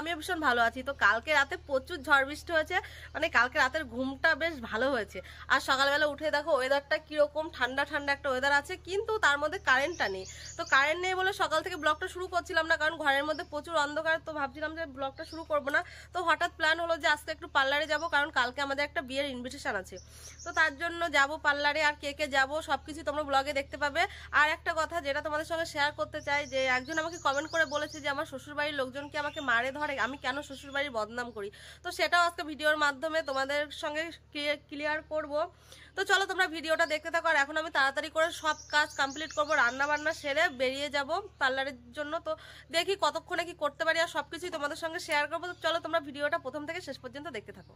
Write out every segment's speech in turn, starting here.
আমিও ভীষণ ভালো আছি। তো কালকে রাতে প্রচুর ঝড় বৃষ্টি হয়েছে, মানে কালকে রাতের ঘুমটা বেশ ভালো হয়েছে। আর সকালবেলা উঠে দেখো ওয়েদারটা কিরকম ঠান্ডা ঠান্ডা একটা ওয়েদার আছে, কিন্তু তার মধ্যে কারেন্টটা নেই। তো কারেন্ট নেই বলে সকাল থেকে ব্লগটা শুরু করছিলাম না, কারণ ঘরের মধ্যে প্রচুর অন্ধকার। তো ভাবছিলাম যে ব্লগটা শুরু করবো না। তো হঠাৎ প্ল্যান হলো যে আজকে একটু পার্লারে যাব, কারণ কালকে আমাদের একটা বিয়ের ইনভিটেশন আছে। তো তার জন্য যাব পার্লারে, আর কে কে যাবো সবকিছু তোমরা ব্লগে দেখতে পাবে। আর একটা কথা যেটা তোমাদের সঙ্গে শেয়ার করতে চাই, যে একজন আমাকে কমেন্ট করে বলেছে যে আমার শ্বশুরবাড়ির লোকজন কি আমাকে মারে ধরে, আমি কেন শ্বশুরবাড়ির বদনাম করি। তো সেটাও আজকে ভিডিওর মাধ্যমে তোমাদের সঙ্গে ক্লিয়ার করব। তো চলো তোমরা ভিডিওটা দেখতে থাকো। আর এখন আমি তাড়াতাড়ি করে সব কাজ কমপ্লিট করবো, রান্না বান্না সেরে বেরিয়ে যাব পার্লারের জন্য। তো দেখি কতক্ষণে কি করতে পারি, আর সবকিছুই তোমাদের সঙ্গে শেয়ার করবো। তো চলো তোমরা ভিডিওটা প্রথম থেকে শেষ পর্যন্ত দেখতে থাকো।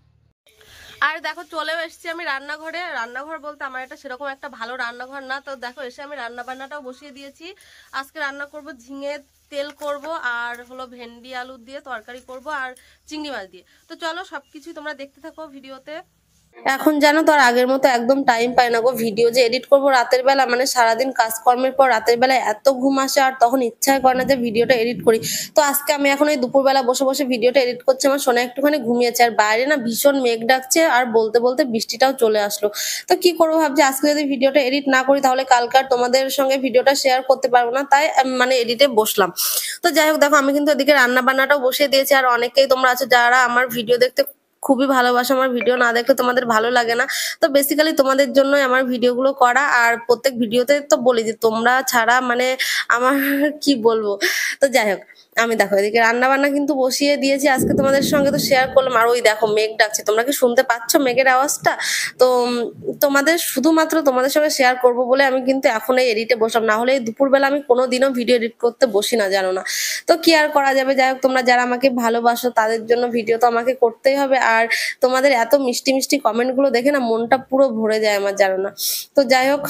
আর দেখো চলেও এসেছি আমি রান্নাঘরে। রান্নাঘর বলতে আমার এটা সেরকম একটা ভালো রান্নাঘর না। তো দেখো এসে আমি রান্না বান্নাটাও বসিয়ে দিয়েছি। আজকে রান্না করব ঝিঙে তেল করব, আর হলো ভেন্ডি আলু দিয়ে তরকারি করব, আর চিংড়ি মাছ দিয়ে। তো চলো সবকিছুই তোমরা দেখতে থাকো ভিডিওতে। এখন জানো তো আর আগের মতো একদম টাইম পাই না গো। ভিডিও যে এডিট করবো রাতের বেলা, মানে সারাদিন কাজকর্মের পর রাতের বেলা এত ঘুম আসে, আর তখন ইচ্ছা করে না যে ভিডিওটা এডিট করি। তো আজকে আমি এখন এই দুপুরবেলা বসে বসে ভিডিওটা এডিট করছি। আমার সোনা একটুখানি ঘুমিয়েছে, আর বাইরে না ভীষণ মেঘ ডাকছে, আর বলতে বলতে বৃষ্টিটাও চলে আসলো। তো কি করবো ভাবছি, আজকে যদি ভিডিওটা এডিট না করি তাহলে কালকে আর তোমাদের সঙ্গে ভিডিওটা শেয়ার করতে পারবো না। তাই মানে এডিটে বসলাম। তো যাই হোক দেখো আমি কিন্তু এদিকে রান্না বান্নাটাও বসিয়ে দিয়েছি। আর অনেকেই তোমরা আছো যারা আমার ভিডিও দেখতে খুবই ভালোবাসো, আমার ভিডিও না দেখলে তোমাদের ভালো লাগে না। তো বেসিক্যালি তোমাদের জন্যই আমার ভিডিওগুলো করা। আর প্রত্যেক ভিডিওতে তো বলি যে তোমরা ছাড়া মানে আমার কি বলবো। তো যাই হোক আমি দেখো এদিকে রান্না বান্না কিন্তু বসিয়ে দিয়েছি, আজকে তোমাদের সঙ্গে তো শেয়ার করলাম। আর ওই দেখো মেঘ ডাকছে, তোমরা কি শুনতে পাচ্ছ মেঘের আওয়াজটা? তো তোমাদের শুধুমাত্র তোমাদের সঙ্গে শেয়ার করব বলে আমি কিন্তু এখন এই এডিটে বসলাম, না হলে এই দুপুরবেলা আমি কোনোদিনও ভিডিও এডিট করতে বসি না, জানো না। তো কি আর করা যাবে। যাই হোক তোমরা যারা আমাকে ভালোবাসো তাদের জন্য ভিডিও তো আমাকে করতেই হবে। আর তোমাদের এত মিষ্টি মিষ্টি কমেন্ট গুলো দেখে না মনটা পুরো ভরে যায় আমার, জানো না। তো যাই হোক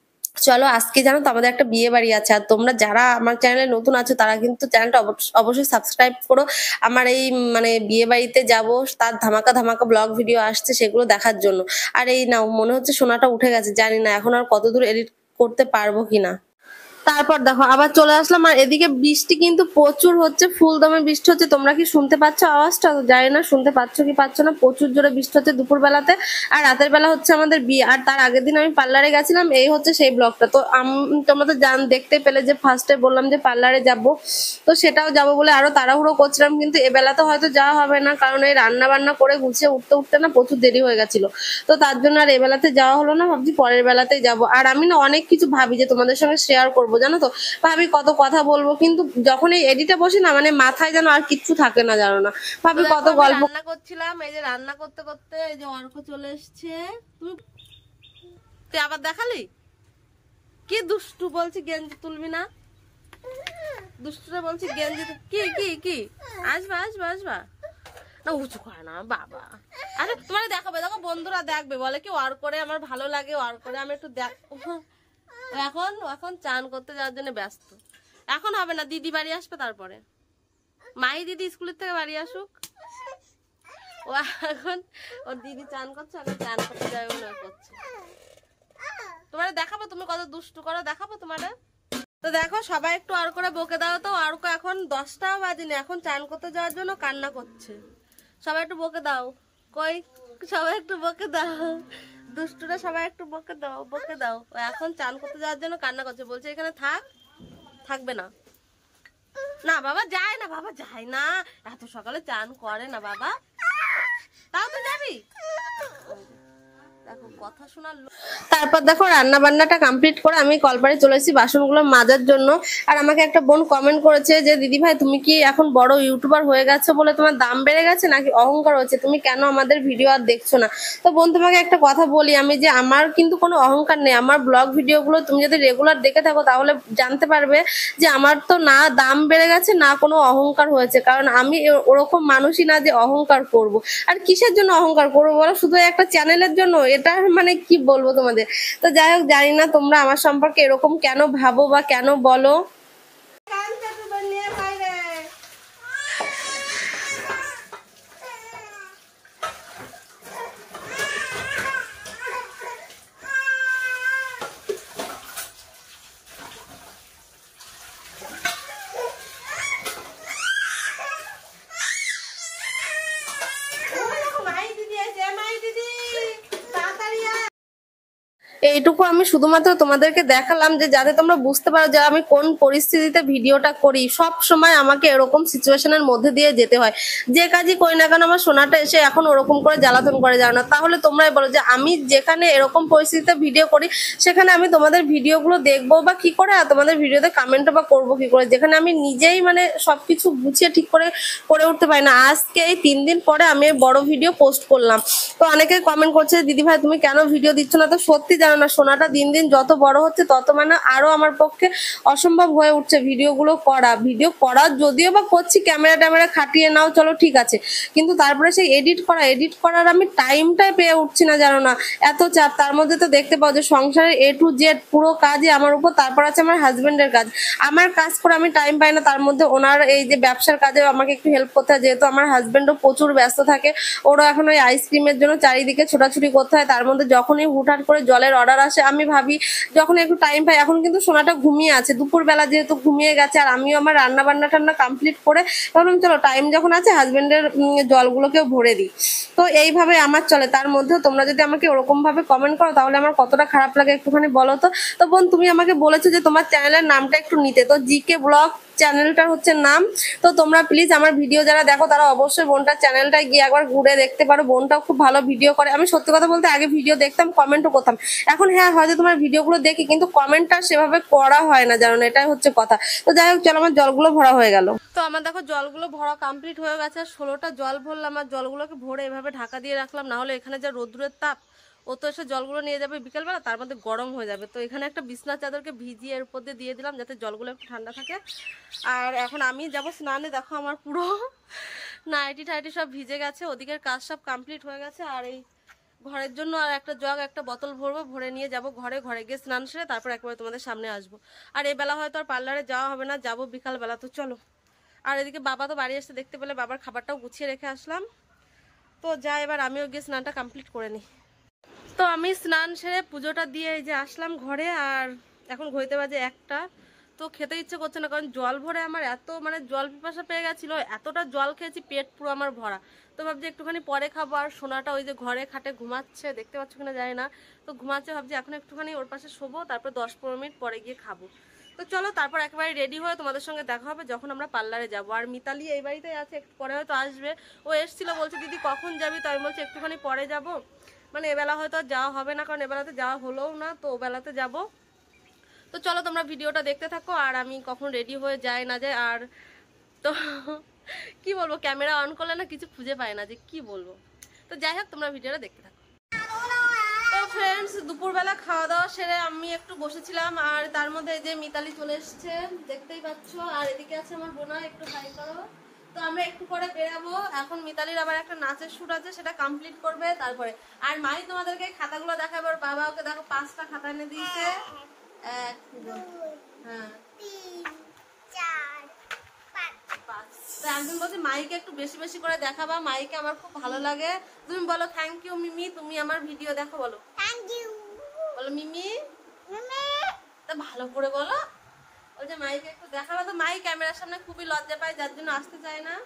চলো আজকে জানো তো আমাদের একটা বিয়ে বাড়ি আছে। আর তোমরা যারা আমার চ্যানেলে নতুন আছো তারা কিন্তু চ্যানেলটা অবশ্যই সাবস্ক্রাইব করো। আমার এই মানে বিয়ে বাড়িতে যাবো, তার ধামাকা ধামাকা ব্লগ ভিডিও আসছে সেগুলো দেখার জন্য। আর এই নাও মনে হচ্ছে সোনাটা উঠে গেছে, জানি না এখন আর কতদূর এডিট করতে পারবো কিনা। তারপর দেখো আবার চলে আসলাম, আর এদিকে বৃষ্টি কিন্তু প্রচুর হচ্ছে, ফুল দমে বৃষ্টি হচ্ছে। তোমরা কি শুনতে পাচ্ছ আওয়াজটা? জানি না শুনতে পাচ্ছ কি পাচ্ছ না। প্রচুর জোরে বৃষ্টি হচ্ছে দুপুর বেলাতে। আর রাতের বেলা হচ্ছে আমাদের বিয়ে। আর তার আগের দিন আমি পার্লারে গেছিলাম, এই হচ্ছে সেই ব্লগটা। তো তোমরা তো দেখতে পেলে যে ফার্স্টে বললাম যে পার্লারে যাব। তো সেটাও যাব বলে আরো তাড়াহুড়ো করছিলাম, কিন্তু এ বেলাতে হয়তো যাওয়া হবে না, কারণ এই রান্না বান্না করে গুছিয়ে উঠতে উঠতে না প্রচুর দেরি হয়ে গেছিল। তো তার জন্য আর এ বেলাতে যাওয়া হলো না, ভাবছি পরের বেলাতেই যাব। আর আমি না অনেক কিছু ভাবি যে তোমাদের সঙ্গে শেয়ার করবো, জানো তো। ভাবি কত কথা বলবো, কিন্তু যখন এই এডিটে বসি না মানে মাথায় যেন আর কিচ্ছু থাকে না, জানো না। ভাবি কত গল্প রান্না করছিলাম। এই যে রান্না করতে করতে এই যে অর্ক চলে এসছে। তুই আবার দেখালি কি দুষ্টু, বলছি গেঞ্জি তুলবি না, দুষ্টুরা বলছি গেঞ্জি কি কি কি আসবা আসবা আসবা না, উঁচু করে না বাবা। আরে তোমার দেখাবে, দেখো বন্ধুরা দেখবে, বলে কি ওয়ার করে আমার ভালো লাগে, ওয়ার করে আমি একটু দেখ। এখন এখন চান করতে যাওয়ার জন্য ব্যস্ত। এখন হবে না, দিদি বাড়ি আসবে তারপরে। মাই দিদি স্কুলের থেকে বাড়ি আসুক, ও এখন ওর দিদি চান করছে, এখন চান করতে যাবে বলে করছে। তোমার দেখাবো তুমি কত দুষ্টু করো, দেখাবো তোমার। তো দেখো সবাই একটু আর করে বকে দাও তো। আর এখন 10টাও বাজেনি, এখন চান করতে যাওয়ার জন্য কান্না করছে। সবাই একটু বকে দাও, কই সবাই একটু বকে দাও, দুষ্টুরা সবাই একটু বকে দাও বকে দাও। এখন চান করতে যাওয়ার জন্য কান্না করছে, বলছে এখানে থাকবে না। না বাবা যায় না, বাবা যায় না, এত সকালে চান করে না বাবা। তাও তো যাবি। দেখো কথা শোনার। তারপর দেখো রান্না বান্নাটা কমপ্লিট করে আমি কলপারে চলে এসেছি বাসনগুলো মাজার জন্য। আর আমাকে একটা বোন কমেন্ট করেছে যে দিদি ভাই তুমি কি এখন বড় ইউটিউবার হয়ে গেছো বলে তোমার দাম বেড়ে গেছে নাকি অহংকার হচ্ছে, তুমি কেন আমাদের ভিডিও আর দেখছো না? তো বোন তোমাকে একটা কথা বলি আমি, যে আমার কিন্তু কোনো অহংকার নেই। আমার ব্লগ ভিডিওগুলো তুমি যদি রেগুলার দেখে থাকো তাহলে জানতে পারবে যে আমার তো না দাম বেড়ে গেছে না কোনো অহংকার হয়েছে। কারণ আমি ওরকম মানুষই না যে অহংকার করব। আর কিসের জন্য অহংকার করবো বলো, শুধু একটা চ্যানেলের জন্য? এটা মানে কি বলবো তোমাদের। তো যাই হোক জানি না তোমরা আমার সম্পর্কে এরকম কেন ভাবো বা কেন বলো। এইটুকু আমি শুধুমাত্র তোমাদেরকে দেখালাম যে যাতে তোমরা বুঝতে পারো যে আমি কোন পরিস্থিতিতে ভিডিওটা করি। সব সময় আমাকে এরকম সিচুয়েশনের মধ্যে দিয়ে যেতে হয়। যে কাজই করি না কেন আমার সোনাটা এসে এখন ওরকম করে জ্বালাতন করে যাও না। তাহলে তোমরাই বলো যে আমি যেখানে এরকম পরিস্থিতিতে ভিডিও করি সেখানে আমি তোমাদের ভিডিওগুলো দেখবো বা কি করে, আর তোমাদের ভিডিওতে কমেন্ট বা করবো কি করে, যেখানে আমি নিজেই মানে সবকিছু গুছিয়ে ঠিক করে করে উঠতে পারি না। আজকে এই 3 দিন পরে আমি বড় ভিডিও পোস্ট করলাম, তো অনেকে কমেন্ট করছে দিদি ভাই তুমি কেন ভিডিও দিচ্ছ না। তো সত্যি জানো না, সোনাটা দিন দিন যত বড় হচ্ছে তত মানে আরো আমার পক্ষে অসম্ভব হয়ে উঠছে ভিডিওগুলো করা। ভিডিও করা যদিও বা করছি, ক্যামেরা ট্যামেরা খাটিয়ে নাও চলো ঠিক আছে, কিন্তু তারপরে সেই এডিট করার আমি টাইমটাই পেয়ে উঠছি না জানো না, এত চাপ। তার মধ্যে তো দেখতে পাও যে সংসারের A to Z পুরো কাজই আমার উপর, তারপর আছে আমার হাজবেন্ডের কাজ। আমার কাজ করে আমি টাইম পাই না, তার মধ্যে ওনার এই যে ব্যবসার কাজে আমাকে একটু হেল্প করতে হয়, যেহেতু আমার হাজবেন্ডও প্রচুর ব্যস্ত থাকে। ওরও এখন ওই আইসক্রিমের জন্য চারিদিকে ছোটাছুটি করতে হয়। তার মধ্যে যখনই হুটহাট করে জলের অর্ডার আসে আমি ভাবি যখন একটু টাইম পাই, এখন কিন্তু সোনাটা ঘুমিয়ে আছে, দুপুরবেলা যেহেতু ঘুমিয়ে গেছে, আর আমিও আমার রান্না বান্না টান্না কমপ্লিট করে ভাবলাম চলো টাইম যখন আছে হাজবেন্ডের জলগুলোকেও ভরে দিই। তো এইভাবে আমার চলে। তার মধ্যেও তোমরা যদি আমাকে ওরকম ভাবে কমেন্ট করো তাহলে আমার কতটা খারাপ লাগে একটুখানি বলো তো। তো বোন তুমি আমাকে বলেছো যে তোমার চ্যানেলের নামটা একটু নিতে, তো জিকে ব্লগ চ্যানেলটার হচ্ছে নাম। তো তোমরা প্লিজ আমার ভিডিও যারা দেখো তারা অবশ্যই বোনটার চ্যানেলটায় গিয়ে একবার ঘুরে দেখতে পারো। বোনটাও খুব ভালো ভিডিও করে। আমি সত্যি কথা বলতে আগে ভিডিও দেখতাম, কমেন্টও করতাম। এখন হ্যাঁ হয়তো তোমার ভিডিওগুলো দেখি, কিন্তু কমেন্টটা সেভাবে করা হয় না জানো না, এটাই হচ্ছে কথা। তো যাই হোক চলো, আমার জলগুলো ভরা হয়ে গেল। তো আমার দেখো জলগুলো ভরা কমপ্লিট হয়ে গেছে, আর 16টা জল ভরলাম। আর জলগুলোকে ভরে এভাবে ঢাকা দিয়ে রাখলাম, না হলে এখানে যা রোদ্রের তাপ, ও তো এসে জলগুলো নিয়ে যাবে বিকেলবেলা, তার মধ্যে গরম হয়ে যাবে। তো এখানে একটা বিছনা চাদরকে ভিজিয়ে এর উপর দিয়ে দিলাম যাতে জলগুলো একটু ঠান্ডা থাকে। আর এখন আমি যাব স্নানে। দেখো আমার পুরো নাইটি টাইটি সব ভিজে গেছে, ওদিকের কাজ সব কমপ্লিট হয়ে গেছে। আর এই ঘরের জন্য আর একটা জগ একটা বোতল ভরবো, ভরে নিয়ে যাব ঘরে গিয়ে স্নান সেরে তারপর একবারে তোমাদের সামনে আসবো। আর এই বেলা হয়তো আর পার্লারে যাওয়া হবে না, যাবো বিকালবেলা। তো চলো। আর এদিকে বাবা তো বাড়ি এসে দেখতে পেলে বাবার খাবারটাও গুছিয়ে রেখে আসলাম। তো যা, এবার আমিও গিয়ে স্নানটা কমপ্লিট করে নিই। তো আমি স্নান সেরে পুজোটা দিয়ে এই যে আসলাম ঘরে। আর এখন ঘড়িতে বাজে 1টা। তো খেতে ইচ্ছে করছে না, কারণ জল ভরে আমার এত মানে জল পিপাসা পেয়ে গেছিলো, এতটা জল খেয়েছি পেট পুরো আমার ভরা। তো ভাবছি একটুখানি পরে খাবো। আর সোনাটা ওই যে ঘরে খাটে ঘুমাচ্ছে, দেখতে পাচ্ছ কিনা জানি না, তো ঘুমাচ্ছে। ভাবছি এখন একটুখানি ওর পাশে শোবো, তারপর 10-15 মিনিট পরে গিয়ে খাবো। তো চলো, তারপর একেবারে রেডি হয়ে তোমাদের সঙ্গে দেখা হবে যখন আমরা পার্লারে যাবো। আর মিতালি এই বাড়িতেই আছে, একটু পরে হয়তো আসবে। ও এসেছিল, বলছে দিদি কখন যাবি, তো আমি বলছি একটুখানি পরে যাবো, মানে এবেলা হয়তো আর যাওয়া হবে না, কারণ এবেলাতে যাওয়া হলোও না, তো ওবেলাতে যাব। তো চলো তোমরা ভিডিওটা দেখতে থাকো, আর আমি কখন রেডি হয়ে যাই না যাই। আর তো কি বলবো, ক্যামেরা অন করলে না কিছু খুঁজে পাই না যে কি বলবো। তো যাই হোক তোমরা ভিডিওটা দেখতে থাকো। তো ফ্রেন্ডস, দুপুরবেলা খাওয়া দাওয়া সেরে আমি একটু বসেছিলাম, আর তার মধ্যে এই যে মিতালি চলে এসছে, দেখতেই পাচ্ছ। আর এদিকে আছে আমার বোনা, একটু হাই করো। তো আমরা একটু পরে বেরাবো। এখন মিতালির আবার একটা নাচের শুট আছে, সেটা কমপ্লিট করবে তারপরে। আর মাই তোমাদেরকে খাতাগুলো দেখাবে, ওর বাবা ওকে দেখো 5টা খাতা এনে দিয়েছে। 1 2 হ্যাঁ 3 4 5। তো একজন বলছে মাইকে একটু বেশি বেশি করে দেখাবা, মাইকে আমার খুব ভালো লাগে। তুমি বলো থ্যাংক ইউ মিমি, তুমি আমার ভিডিও দেখো, বলো থ্যাংক ইউ, বলো মিমি মিমি, তা ভালো করে বলো। ওই যে মাইকে একটু দেখাবা। তো মাই ক্যামেরার সামনে খুবই লজ্জা পায়, যার জন্য আসতে চায় না।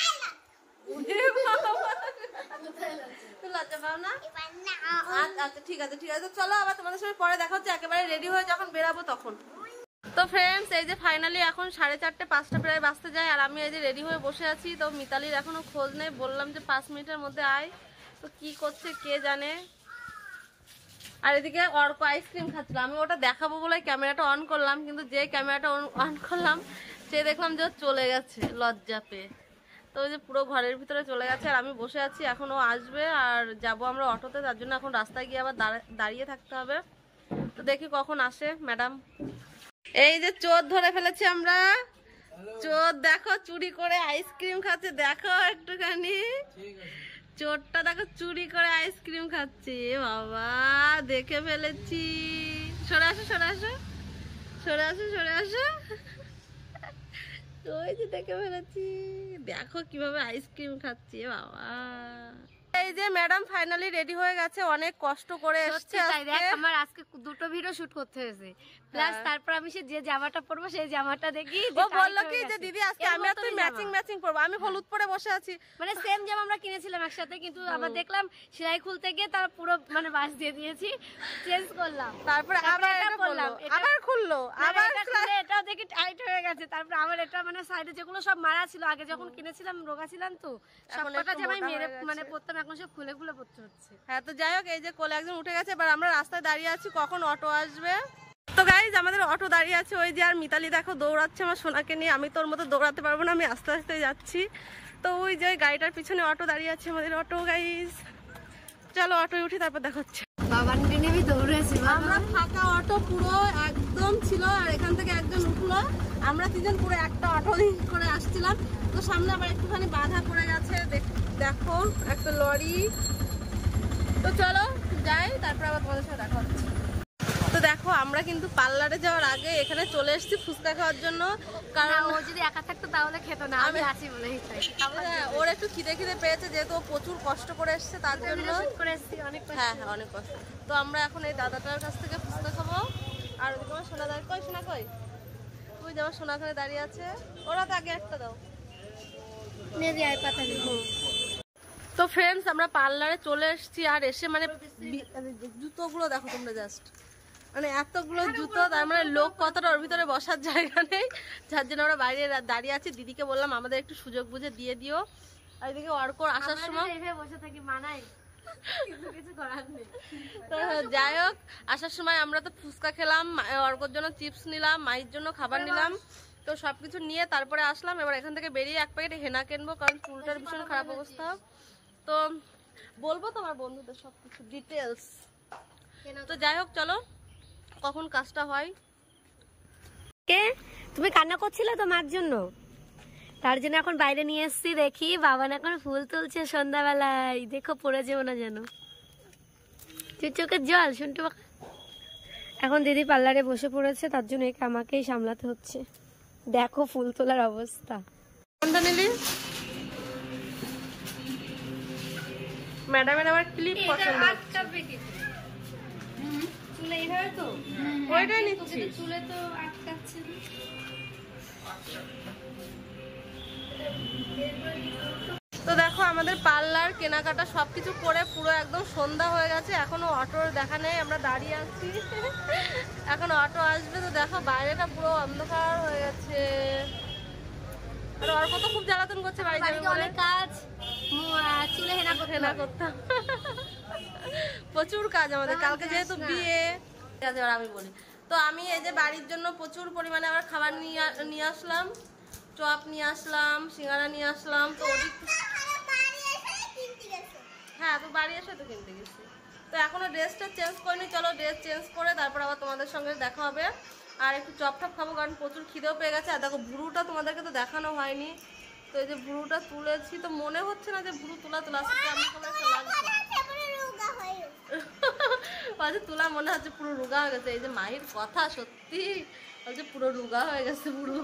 লজ্জা পাও না? আচ্ছা ঠিক আছে ঠিক আছে, চলো আবার তোমাদের সাথে পরে দেখা হচ্ছে, একেবারে রেডি হয়ে যখন বেরাবো তখন। তো ফ্রেন্ডস, এই যে ফাইনালি এখন 4:30 5টা প্রায় বাজতে যায়, আর আমি এই যে রেডি হয়ে বসে আছি। তো মিতালির এখনো খোঁজ নেই, বললাম যে 5 মিনিটের মধ্যে আয়, তো কি করছে কে জানে। আর এদিকে অর্ক আইসক্রিম খাচ্ছিল, আমি ওটা দেখাবো বলে ক্যামেরাটা অন করলাম, কিন্তু যে ক্যামেরাটা অন করলাম সে দেখলাম যে চলে গেছে লজ্জা পেয়ে। তো ওই যে পুরো ঘরের ভিতরে চলে গেছে, আর আমি বসে আছি। এখন ও আসবে আর যাব আমরা অটোতে, তার জন্য এখন রাস্তায় গিয়ে আবার দাঁড়িয়ে থাকতে হবে। তো দেখি কখন আসে ম্যাডাম। এই যে চোর ধরে ফেলেছি আমরা। চোর দেখো চুরি করে আইসক্রিম খাচ্ছে, দেখো একটুখানি। চোরটা দেখো চুরি করে আইসক্রিম খাচ্ছে, বাবা দেখে ফেলেছি। সরে আসো সরে আসো সরে আসো সরে আসো, ওই যে দেখে ফেলেছি, দেখো কিভাবে আইসক্রিম খাচ্ছে বাবা। এই যে ম্যাডাম ফাইনালি রেডি হয়ে গেছে, অনেক কষ্ট করে এসেছে। আমার আজকে 2টো ভিডিও শুট করতে হয়েছে, প্লাস তারপর আমি যে জামাটা পরবো সেই জামাটা দেখি ও বললো কি যে দিদি আজকে আমি আর তুই ম্যাচিং পরবো, আমি হলুদ পরে বসে আছি, মানে সেম জামা আমরা কিনেছিলাম একসাথে, কিন্তু আবার দেখলাম সেলাই খুলতে গিয়ে তার পুরো মানে বাস দিয়ে দিয়েছি, চেঞ্জ করলাম, তারপর আবার এটা পরলাম, আবার খুললো, আবার এটাও দেখি টাইট হয়ে গেছে, তারপর আবার এটা মানে সাইডে যেগুলো সব মারা ছিল আগে যখন কিনেছিলাম রোগা ছিলাম তো সবকটা জামাই মেরে মানে পরতাম, এখন সব খুলে খুলে পরতে হচ্ছে। হ্যাঁ তো যাই হোক, এই যে কোলে একজন উঠে গেছে, এবার আমরা রাস্তায় দাঁড়িয়ে আছি কখন অটো আসবে। তো গাইজ আমাদের অটো দাঁড়িয়ে আছে ওই যে, আর মিতালি দেখো দৌড়াচ্ছে আমার সোনাকে নিয়ে, আমি তোর মতো দৌড়াতে পারবো না, আমি আস্তে আস্তে যাচ্ছি। তো ওই যে গাড়িটার পিছনে অটো দাঁড়িয়ে আছে আমাদের অটো, গাইজ চলো অটোয় উঠি তারপর দেখাচ্ছে। বাবানকে নিয়ে আমি দৌড়েছি, আমরা ফাঁকা অটো পুরো একদম ছিল, আর এখান থেকে একজন উঠলো, আমরা তিনজন পুরো একটা অটো করে আসছিলাম। তো সামনে আবার একটুখানি বাধা পড়ে গেছে, দেখো একটা লরি। তো চলো যাই, তারপর আবার তোমাদের সাথে দেখা হচ্ছে। তো দেখো আমরা কিন্তু পার্লারে যাওয়ার আগে এখানে চলে এসেছি ফুচকা খাওয়ার জন্য, কারণ ও যদি একা থাকতো তাহলে খেত না, আমি আছি বলেই তাই। ওর একটু খিদে পেয়েছে, যেহেতু ও প্রচুর কষ্ট করে এসছে তার জন্য। হ্যাঁ অনেক কষ্ট। তো আমরা এখন এই দাদাটার কাছ থেকে ফুচকা খাবো, আর ওদিকে আমার সোনা দাঁড়িয়ে, কই সোনা কই, ওই যে আমার সোনা ওখানে দাঁড়িয়ে আছে, ওরা তো আগে একটা দাও। তো ফ্রেন্ডস আমরা পার্লারে চলে এসেছি, আর এসে মানে জুতোগুলো দেখো তোমরা, জাস্ট মানে এতগুলো জুতো, তার মানে লোক কতটা ওর ভিতরে বসার জায়গা নেই, যার জন্য আমরা বাইরে দাঁড়িয়ে আছি। দিদিকে বললাম আমাদের একটু সুযোগ বুঝে দিয়ে দিও, আর এদিকে অর্ক আসার সময় বসে থাকি মানাই, কিছু করার নেই। তো যাই হোক, আসার সময় আমরা তো ফুচকা খেলাম, অর্কর জন্য চিপস নিলাম, মায়ের জন্য খাবার নিলাম, তো সবকিছু নিয়ে তারপরে আসলাম। এবার এখান থেকে বেরিয়ে এক প্যাকেট হেনা কিনবো, কারণ চুলটার ভীষণ খারাপ অবস্থা। তো বলবো তোমার বন্ধুদের সবকিছু ডিটেলস। তো যাই হোক চলো, কখন কাজটা হয়। কে তুমি কান্না করছিলে তো মার জন্য, তার জন্য এখন বাইরে নিয়ে এসেছি, দেখি বাবা না এখন ফুল তুলছে সন্ধ্যাবেলায়, দেখো পড়ে যাবো না যেন, চোখের জল শুনতে। এখন দিদি পার্লারে বসে পড়েছে, তার জন্য একে আমাকেই সামলাতে হচ্ছে, দেখো ফুল তোলার অবস্থা। ম্যাডামের আবার ক্লিপ পছন্দ, চুলে এইভাবে তো ওইটাই নিচ্ছি, চুলে তো আটকাচ্ছে না। তো দেখো আমাদের পার্লার কেনাকাটা সবকিছু করে পুরো একদম সন্ধ্যা হয়ে গেছে, এখনো অটোর দেখা নেই, আমরা দাঁড়িয়ে আছি, এখন অটো আসবে। তো দেখো বাইরেটা পুরো অন্ধকার হয়ে গেছে, আর অর্ক তো খুব জ্বালাতন করছে, বাড়িতে অনেক কাজ, চুলে হেনা করতাম, প্রচুর কাজ আমাদের, কালকে যেহেতু বিয়ে। আমি বলি তো, আমি এই যে বাড়ির জন্য প্রচুর পরিমাণে আবার খাবার নিয়ে আসলাম, চপ নিয়ে আসলাম, সিঙ্গারা নিয়ে আসলাম। তো ওদিক হ্যাঁ তো বাড়ি এসে তো কিনতে গেছি, তো এখনো ড্রেসটা চেঞ্জ করিনি, চলো ড্রেস চেঞ্জ করে তারপর আবার তোমাদের সঙ্গে দেখা হবে। আর একটু চপ টপ খাবো, কারণ প্রচুর খিদেও পেয়ে গেছে। আর দেখো ভুরুটা তোমাদেরকে তো দেখানো হয়নি, তো এই যে ভুরুটা তুলেছি, তো মনে হচ্ছে না যে ভুরু তোলা আমি তুলা মনে হচ্ছে পুরো রুগা হয়ে গেছে। এই যে মাহির কথা সত্যি, পুরো রুগা হয়ে গেছে পুরো।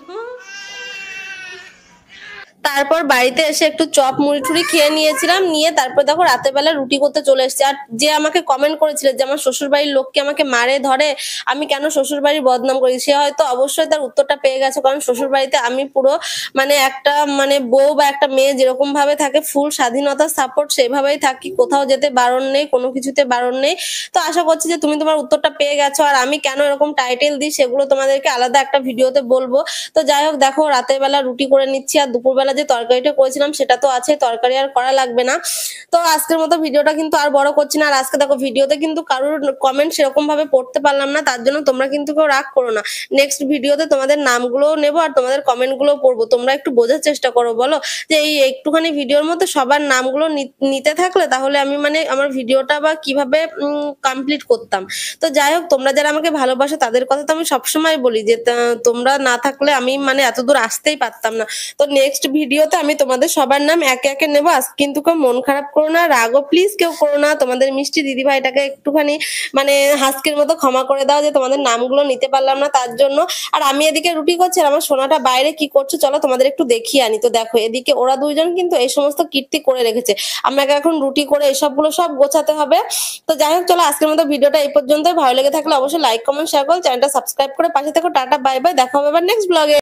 তারপর বাড়িতে এসে একটু চপ মুড়ি টুড়ি খেয়ে নিয়েছিলাম, নিয়ে তারপর দেখো রাতের বেলা রুটি করতে চলে এসেছি। আর যে আমাকে কমেন্ট করেছিল যে আমার শ্বশুর বাড়ির লোককে আমাকে মারে ধরে, আমি কেন শ্বশুর বাড়ির বদনাম করি, সে হয়তো অবশ্যই তার উত্তরটা পেয়ে গেছে। কারণ শ্বশুর বাড়িতে আমি পুরো মানে একটা মানে বউ বা একটা মেয়ে যেরকম ভাবে থাকে ফুল স্বাধীনতা সাপোর্ট সেভাবেই থাকি, কোথাও যেতে বারণ নেই, কোনো কিছুতে বারণ নেই। তো আশা করছি যে তুমি তোমার উত্তরটা পেয়ে গেছো। আর আমি কেন এরকম টাইটেল দিই সেগুলো তোমাদেরকে আলাদা একটা ভিডিওতে বলবো। তো যাই হোক দেখো রাতের বেলা রুটি করে নিচ্ছি, আর দুপুরবেলা যে তরকারিটা করেছিলাম সেটা তো আছে, তরকারি আর করা লাগবে না। তো আজকের মতো ভিডিওটা কিন্তু আর বড় করছি না। আর আজকে দেখো ভিডিওতে কিন্তু কারোর কমেন্ট সেরকম ভাবে পড়তে পারলাম না, তার জন্য তোমরা কিন্তু কেউ রাগ করো না। নেক্সট ভিডিওতে তোমাদের নামগুলোও নেবো আর তোমাদের কমেন্টগুলোও পড়বো। তোমরা একটু বোঝার চেষ্টা করো, বলো যে এই একটুখানি ভিডিওর মধ্যে সবার নামগুলো নিতে থাকলে তাহলে আমি মানে আমার ভিডিওটা বা কিভাবে কমপ্লিট করতাম। তো যাই হোক তোমরা যারা আমাকে ভালোবাসো তাদের কথা তো আমি সবসময় বলি যে তোমরা না থাকলে আমি মানে এতদূর আসতেই পারতাম না। তো নেক্সট ভিডিওতে আমি তোমাদের সবার নাম একে একে নেবো। আজকে কিন্তু কেউ মন খারাপ করো না, রাগও প্লিজ কেউ করো না। তোমাদের মিষ্টি দিদি ভাইটাকে একটুখানি মানে হাসকের মতো ক্ষমা করে দাও যে তোমাদের নামগুলো নিতে পারলাম না তার জন্য। আর আমি এদিকে রুটি করছি আর আমার সোনাটা বাইরে কি করছে চলো তোমাদের একটু দেখিয়ে আনি। তো দেখো এদিকে ওরা দুইজন কিন্তু এই সমস্ত কীর্তি করে রেখেছে, আমাকে এখন রুটি করে এসবগুলো সব গোছাতে হবে। তো যাই হোক চলো আজকের মতো ভিডিওটা এই পর্যন্তই। ভালো লেগে থাকলে অবশ্যই লাইক কমেন্ট শেয়ার করো, চ্যানেলটা সাবস্ক্রাইব করে পাশে থেকো। টাটা বাই বাই, দেখা হবে আবার নেক্সট ব্লগে।